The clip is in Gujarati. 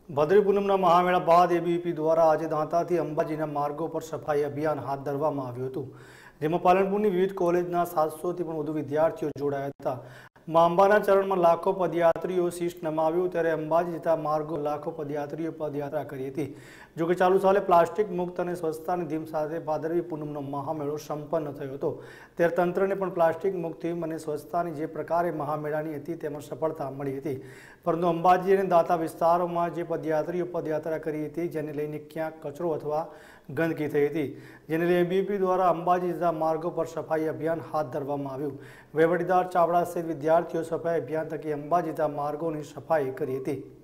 ભાદરવી પૂનમના મહામેળા બાદ એબીવીપી દ્વારા આજે દાંતાથી અંબાજીના માર્ગો પર સફાઈ અભિયાન હાથ ધરવામાં આવ્યું હતું, જેમાં પાલનપુરની વિવિધ કોલેજના 700થી પણ વધુ વિદ્યાર્થીઓ જોડાયા હતા. મા અંબાના ચરણમાં લાખો પદયાત્રીઓ શીશ નમાવ્યું, ત્યારે અંબાજી જતા માર્ગો લાખો પદયાત્રીઓ પદયાત્રા કરી હતી. જોકે ચાલુ સાલે પ્લાસ્ટિક મુક્ત અને સ્વચ્છતાની થીમ સાથે ભાદરવી પૂનમનો મહામેળો સંપન્ન થયો હતો. ત્યારે તંત્રને પણ પ્લાસ્ટિક મુક્ત થીમ અને સ્વચ્છતાની જે પ્રકારે મહામેળાની હતી તેમાં સફળતા મળી હતી. પરંતુ અંબાજી અને દાંતા વિસ્તારોમાં જે પદયાત્રીઓ પદયાત્રા કરી હતી, જેને લઈને ક્યાંક કચરો અથવા ગંદકી થઈ હતી, જેને લઈને એબીવીપી દ્વારા અંબાજી જતા માર્ગો પર સફાઈ અભિયાન હાથ ધરવામાં આવ્યું. વહીવટીદાર ચાવડા સહિત વિદ્યાર્થીઓ સફાઈ અભિયાન થકી અંબાજી જતા માર્ગોની સફાઈ કરી હતી.